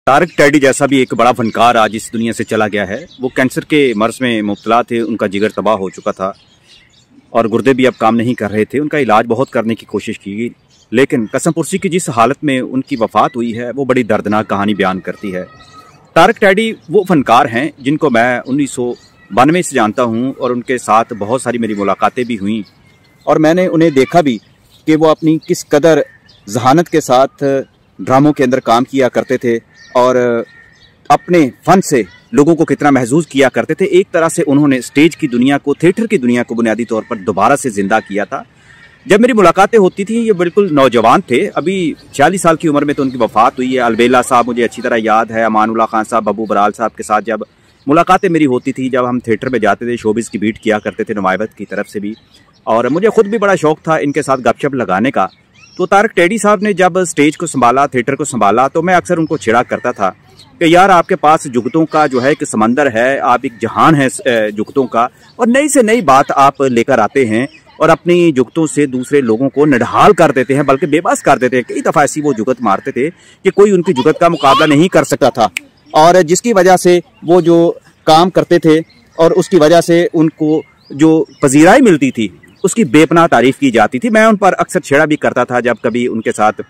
Tarak teddy जैसा भी एक बड़ा फनकार आज इस दुनिया से चला गया है। वो कैंसर के मर्ज में मुब्तला थे, उनका जिगर तबाह हो चुका था और गुर्दे भी अब काम नहीं कर रहे थे। उनका इलाज बहुत करने की कोशिश की, लेकिन कसम पुरसी की जिस हालत में उनकी वफ़ात हुई है वो बड़ी दर्दनाक कहानी बयान करती है। तारक टैडी वो फनकार हैं जिनको मैं 1992 से जानता हूँ और उनके साथ बहुत सारी मेरी मुलाकातें भी हुई और मैंने उन्हें देखा भी कि वो अपनी किस कदर जहानत के साथ ड्रामों के अंदर काम किया करते थे और अपने फन से लोगों को कितना महसूस किया करते थे। एक तरह से उन्होंने स्टेज की दुनिया को, थिएटर की दुनिया को बुनियादी तौर पर दोबारा से जिंदा किया था। जब मेरी मुलाकातें होती थी ये बिल्कुल नौजवान थे, अभी 40 साल की उम्र में तो उनकी वफात हुई है। अलबेला साहब मुझे अच्छी तरह याद है, अमानुल्लाह खान साहब, बब्बू बराल साहब के साथ जब मुलाकातें मेरी होती थी, जब हम थिएटर में जाते थे, शोबिस की बीट किया करते थे नुमाइबत की तरफ से भी, और मुझे खुद भी बड़ा शौक था इनके साथ गपशप लगाने का। तो तारक टैडी साहब ने जब स्टेज को संभाला, थिएटर को संभाला, तो मैं अक्सर उनको छिड़ा करता था कि यार आपके पास जुगतों का जो है कि समंदर है, आप एक जहान है जुगतों का, और नई से नई बात आप लेकर आते हैं और अपनी जुगतों से दूसरे लोगों को निढाल कर देते हैं, बल्कि बेबस कर देते हैं। कई दफ़ा ऐसी वो जुगत मारते थे कि कोई उनकी जुगत का मुकाबला नहीं कर सकता था, और जिसकी वजह से वो जो काम करते थे और उसकी वजह से उनको जो पजीराई मिलती थी उसकी बेपनाह तारीफ की जाती थी। मैं उन पर अक्सर छेड़ा भी करता था जब कभी उनके साथ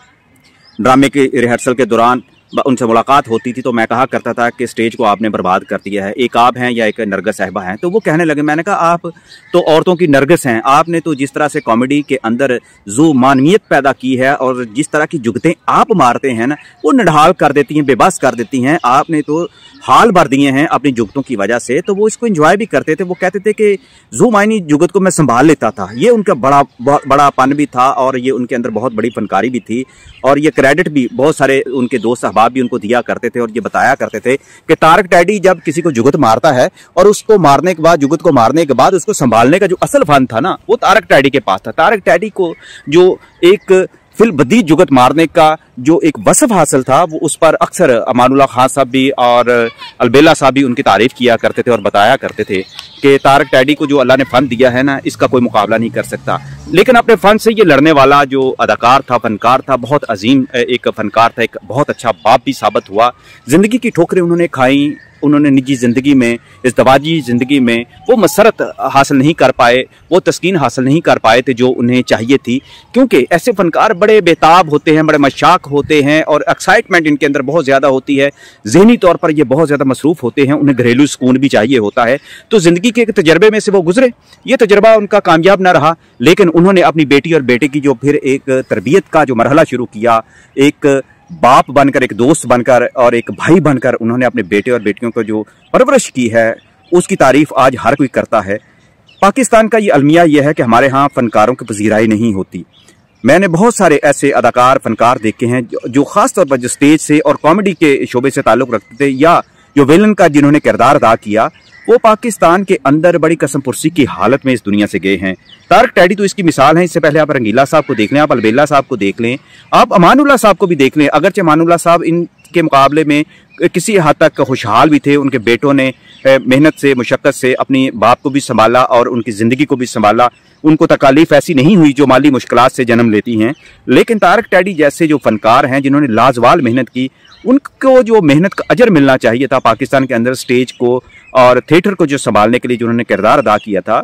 ड्रामे के रिहर्सल के दौरान उनसे मुलाकात होती थी, तो मैं कहा करता था कि स्टेज को आपने बर्बाद कर दिया है, एक आप हैं या एक नरगिस साहिबा हैं। तो वो कहने लगे, मैंने कहा आप तो औरतों की नरगिस हैं, आपने तो जिस तरह से कॉमेडी के अंदर जो मानवियत पैदा की है और जिस तरह की जुगतें आप मारते हैं ना, वो निढाल कर देती हैं, बेबस कर देती हैं। आपने तो हाल भर दिए हैं अपनी जुगतों की वजह से। तो वो इसको एंजॉय भी करते थे। वो कहते थे कि जो मायनी जुगत को मैं संभाल लेता था, ये उनका बड़ापन भी था और ये उनके अंदर बहुत बड़ी फनकारी भी थी, और ये क्रेडिट भी बहुत सारे उनके दोस्त अहबाब भी उनको दिया करते थे और ये बताया करते थे कि तारक टैडी जब किसी को जुगत मारता है और उसको मारने के बाद, जुगत को मारने के बाद उसको संभालने का जो असल फन था ना, वो तारक टैडी के पास था। तारक टैडी को जो एक फिलबदी जुगत मारने का जो एक वसफ हासिल था, वो उस पर अक्सर अमानुल्लाह खान साहब भी और अलबेला साहब भी उनकी तारीफ किया करते थे और बताया करते थे कि तारक टैडी को जो अल्लाह ने फन दिया है ना, इसका कोई मुकाबला नहीं कर सकता। लेकिन अपने फन से ये लड़ने वाला जो अदाकार था, फनकार था, बहुत अजीम एक फनकार था, एक बहुत अच्छा बाप भी साबित हुआ। जिंदगी की ठोकरें उन्होंने खाई, उन्होंने निजी ज़िंदगी में, इज़्दवाजी ज़िंदगी में वो मसरत हासिल नहीं कर पाए, वो तस्कीन हासिल नहीं कर पाए थे जो उन्हें चाहिए थी, क्योंकि ऐसे फ़नकार बड़े बेताब होते हैं, बड़े मशाक होते हैं और एक्साइटमेंट इनके अंदर बहुत ज़्यादा होती है। ज़हनी तौर पर ये बहुत ज़्यादा मसरूफ़ होते हैं, उन्हें घरेलू सुकून भी चाहिए होता है। तो ज़िंदगी के एक तजर्बे में से वो गुजरे, ये तजर्बा उनका कामयाब ना रहा, लेकिन उन्होंने अपनी बेटी और बेटे की जो फिर एक तरबियत का जो मरहला शुरू किया, एक बाप बनकर, एक दोस्त बनकर और एक भाई बनकर उन्होंने अपने बेटे और बेटियों को जो परवरिश की है, उसकी तारीफ आज हर कोई करता है। पाकिस्तान का ये अलमिया ये है कि हमारे यहाँ फनकारों की पजीराई नहीं होती। मैंने बहुत सारे ऐसे अदाकार, फनकार देखे हैं जो खास तौर पर जो स्टेज से और कॉमेडी के शोबे से ताल्लुक़ रखते थे, या जो विलन का जिन्होंने किरदार अदा किया, वो पाकिस्तान के अंदर बड़ी कसम पुरसी की हालत में इस दुनिया से गए हैं। तारक टैडी तो इसकी मिसाल है। इससे पहले आप रंगीला साहब को देख लें, आप अलबेला साहब को देख लें, आप अमानुल्लाह साहब को भी देख लें। अगरचे अमानुल्लाह साहब इनके मुकाबले में किसी हद तक खुशहाल भी थे। उनके बेटों ने मेहनत से, मुशक्क़त से अपनी बाप को भी संभाला और उनकी ज़िंदगी को भी संभाला। उनको तकालीफ ऐसी नहीं हुई जो माली मुश्किलात से जन्म लेती हैं। लेकिन तारक टैडी जैसे जो फनकार हैं जिन्होंने लाजवाल मेहनत की, उनको जो मेहनत का अजर मिलना चाहिए था, पाकिस्तान के अंदर स्टेज को और थिएटर को जो संभालने के लिए जो उन्होंने किरदार अदा किया था,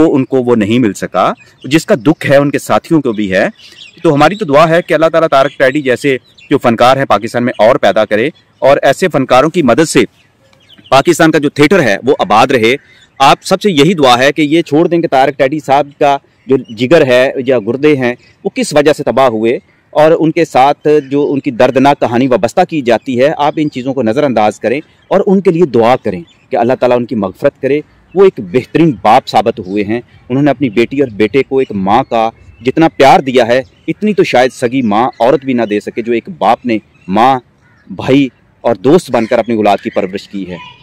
वो नहीं मिल सका, जिसका दुख है उनके साथियों को भी है। तो हमारी तो दुआ है कि अल्लाह ताला तारक टैडी जैसे जो फनकार हैं पाकिस्तान में और पैदा करे, और ऐसे फनकारों की मदद से पाकिस्तान का जो थिएटर है वो आबाद रहे। आप सबसे यही दुआ है कि ये छोड़ दें कि तारक टैडी साहब का जो जिगर है या गुर्दे हैं वो किस वजह से तबाह हुए, और उनके साथ जो उनकी दर्दनाक कहानी वाबस्ता की जाती है, आप इन चीज़ों को नज़रअंदाज करें और उनके लिए दुआ करें कि अल्लाह ताला उनकी मग़फ़रत करे। वो एक बेहतरीन बाप साबित हुए हैं। उन्होंने अपनी बेटी और बेटे को एक माँ का जितना प्यार दिया है, इतनी तो शायद सगी माँ औरत भी ना दे सके जो एक बाप ने माँ, भाई और दोस्त बनकर अपनी औलाद की परवरिश की है।